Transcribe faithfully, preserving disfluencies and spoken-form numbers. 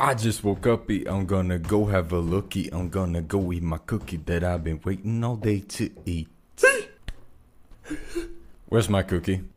I just woke up, I'm gonna go have a lookie. I'm gonna go eat my cookie that I've been waiting all day to eat. Where's my cookie?